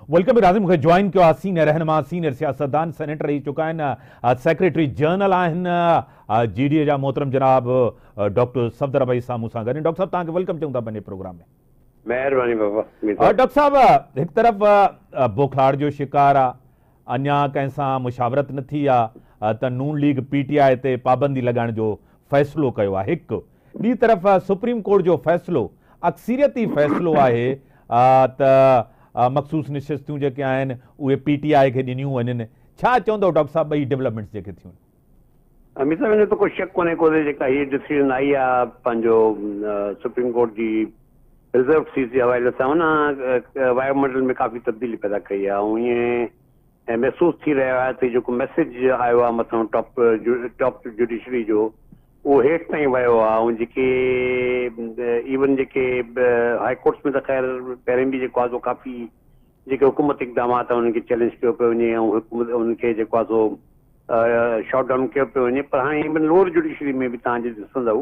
Welcome Razi मूंखे join किया senior रहनुमा सीनियर सियासतदान सेनेटर रही चुका आहिनि सेक्रेटरी जनरल आहिनि जीडीए जा मोहतरम जनाब डॉक्टर सफदर भाई सामू सां गॾु। डॉक्टर साहब तव्हांखे वेलकम चऊं था पंहिंजे प्रोग्राम में। महिरबानी बाबा। डॉक्टर साहब एक तरफ़ बुखार जो शिकार आहे, अञा कंहिं सां मुशावरत न थी आहे त नून लीग पीटीआई ते पाबंदी लॻाइण जो फ़ैसिलो कयो आहे हिकु, ॿी तरफ़ सुप्रीम कोर्ट जो फ़ैसिलो अक्सरियती फ़ैसिलो आहे त मखसूस निशिस्तूं जेके आहिनि उहे पीटीआई खे ॾिनियूं वञनि। छा चवंदव डॉक्टर साहब ॿई डेवलपमेंट्स जेके थियूं? अमित साहब, हिन त कोई शक कोन्हे को जेका हीअ डिसीजन आई आहे पंहिंजो सुप्रीम कोर्ट जी रिज़र्व सीट जे हवाले सां उन वायुमंडल में काफ़ी तब्दीली पैदा कई आहे ऐं ईअं महसूसु थी रहियो आहे त जेको मैसेज आयो आहे मथां टॉप जुडिशरी जो उहो हेठि ताईं वियो आहे ऐं जेके इवन जेके हाई कोर्ट्स में त ख़ैर पहिरें बि जेको आहे सो काफ़ी जेके हुकूमत इक़दामात आहे उन्हनि खे चैलेंज कयो पियो वञे ऐं हुकूमत उनखे जेको आहे सो शॉट डाउन कयो पियो वञे, पर हाणे इवन लोअर जुडिशरी में बि तव्हां ॾिसंदव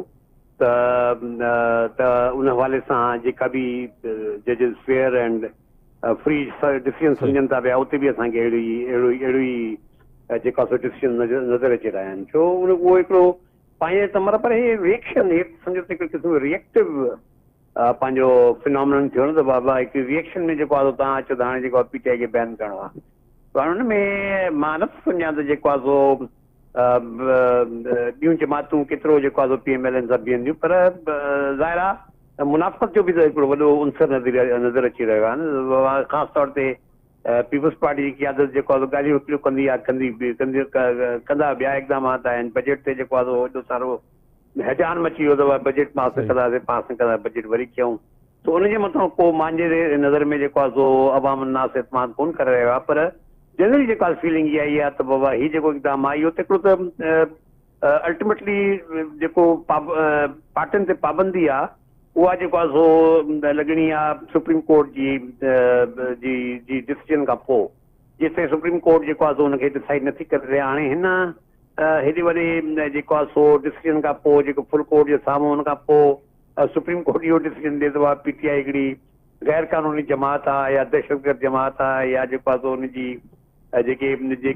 त उन हवाले सां जेका बि जजिस फेयर एंड फ्री डिसीजन सम्झनि था पिया उते बि असांखे अहिड़ो ई जेका सो डिसीजन नज़र अची रहिया आहिनि। छो उहो हिकिड़ो पंहिंजे त पर हे रिएक्शन सम्झो त हिकिड़ो क़िस्म रिएक्टिव पंहिंजो फिनोमिनन थियो न त बाबा हिकु रिएक्शन में जेको आहे तव्हां अचो त हाणे जेको आहे पीटीआई खे बैन करिणो आहे, पर हुन में मां नथो सम्झां त जेको आहे सो ॿियूं जमातूं केतिरो जेको आहे सो PMLN सां बीहंदियूं, पर ज़ाहिर आहे मुनाफ़त जो बि त हिकिड़ो वॾो उनसर नज़र अची रहियो आहे न। ख़ासि तौर ते पीपल्स पार्टी जी क़यादत जेको आहे गाॾी वकीलियूं कंदी आहे कंदा ॿिया इक़दामात आहिनि। बजट ते जेको आहे एॾो सारो हैजान मची वियो अथव, बजट पास न कंदासीं पास न कंदा बजट वरी कयूं, त उनजे मथां को मुंहिंजे नज़र में जेको आहे सो अवाम नास एतमाद कोन करे रहियो आहे। पर जनरली जेका फीलिंग इहा आई आहे त बाबा हीउ जेको इक़दाम आहे इहो त हिकिड़ो त अल्टीमेटली जेको पार्टियुनि ते पाबंदी आहे उहा जेको आहे सो लॻणी आहे सुप्रीम कोर्ट जी डिसीजन खां पोइ, जेसिताईं सुप्रीम कोर्ट जेको आहे सो हुनखे डिसाइड नथी करे रहिया। हाणे हिन हेॾे वॾे जेको आहे सो डिसीजन खां पोइ जेको फुल कोर्ट जे साम्हूं हुन खां पोइ सुप्रीम कोर्ट इहो डिसीजन ॾिए थो आहे पीटीआई हिकिड़ी गैर कानूनी जमात आहे या दहशतगर्द जमात आहे या जेको आहे सो हुनजी जेके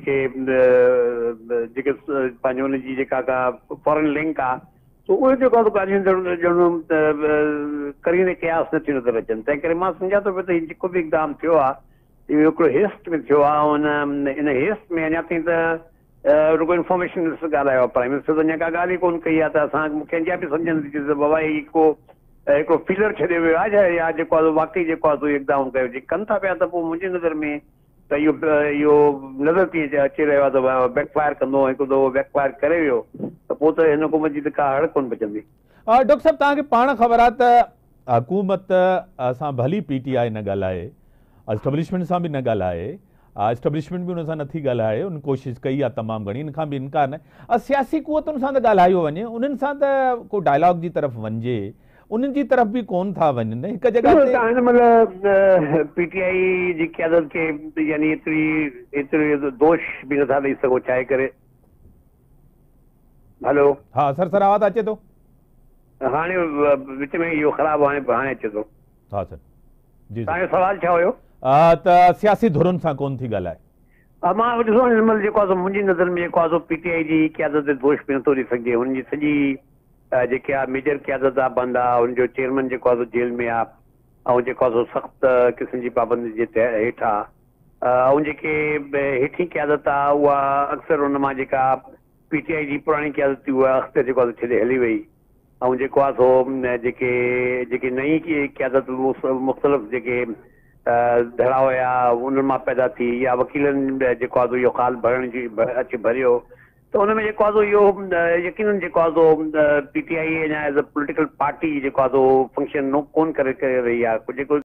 पंहिंजो हुनजी जेका का फॉरेन लिंक आहे तो उहे जेको आहे ॻाल्हियूं करीने कयास नथियूं नज़र अचनि। तंहिं करे मां सम्झां थो पियो त जेको बि इक़दाम थियो आहे इहो हिकिड़ो हेस्ट में थियो आहे। इन हेस्ट में अञा ताईं त रुगो इंफॉर्मेशन ॻाल्हायो आहे प्राइम मिनिस्टर, त अञा का ॻाल्हि ई कोन कई आहे त असां कंहिंजा बि सम्झ नथी अचे त बाबा हिकिड़ो फीलर छॾियो वियो आहे या जेको आहे वाक़ई जेको आहे सो इक़दाम कयो जे कनि था पिया त पोइ मुंहिंजी नज़र में त इहो नज़र थी अची रहियो आहे त बैकफायर कंदो, हिकु दफ़ो बैकफायर करे वियो त पोइ त हिन हुकूमत जी त का हड़ कोन बचंदी। डॉक्टर साहब तव्हांखे पाण ख़बर आहे त हुकूमत सां भली पीटीआई न ॻाल्हाए, एस्टेब्लिशमेंट सां बि न ॻाल्हाए, एस्टेब्लिशमेंट बि हुन सां नथी ॻाल्हाए, उन कोशिशि कई आहे तमामु घणी, इन खां बि इनकार न सियासी क़ुवतुनि सां त ॻाल्हायो वञे, उन्हनि सां त को डायलॉग जी तरफ़ वञिजे, उन्हनि जी तरफ़ बि कोन था वञनि हिकु जॻह ते। मतिलबु पीटीआई जी क़यादत खे यानी एतिरी दोष बि नथा ॾेई सघो चाहे करे। हलो, हा सर आवाज़ अचे थो? हाणे विच में इहो ख़राबु हाणे अचे थो। हा सर जी, तव्हांजो सवाल छा हुयो? त सियासी धुरुनि सां कोन थी ॻाल्हाए। मां ॾिसो हिनमहिल जेको आहे मुंहिंजी नज़र में जेको आहे पीटीआई जी क़यादत ते दोष बि नथो ॾेई सघिजे। हुनजी सॼी जेके आहे मेजर क़यादत आहे बंदि आहे, हुनजो चेयरमैन जेको आहे जेल में आहे ऐं जेको आहे सख़्तु क़िस्म जी पाबंदी जे हेठि आहे ऐं जेके हेठी क़यादत आहे उहा अक्सर हुन मां जेका पीटीआई जी पुराणी क़यादत थी उहा अख़्तर जेको आहे छॾे हली वई ऐं जेको आहे सो जेके नई क़यादत मुख़्तलिफ़ जेके धड़ा हुया उन्हनि मां पैदा थी या वकीलनि जेको आहे इहो ख़ाल भरण जी अची भरियो त हुन में जेको आहे इहो यकीनन जेको आहे पीटीआई अञा एज़ अ पॉलिटिकल पार्टी जेको आहे फंक्शन कोन करे रही आहे। जेको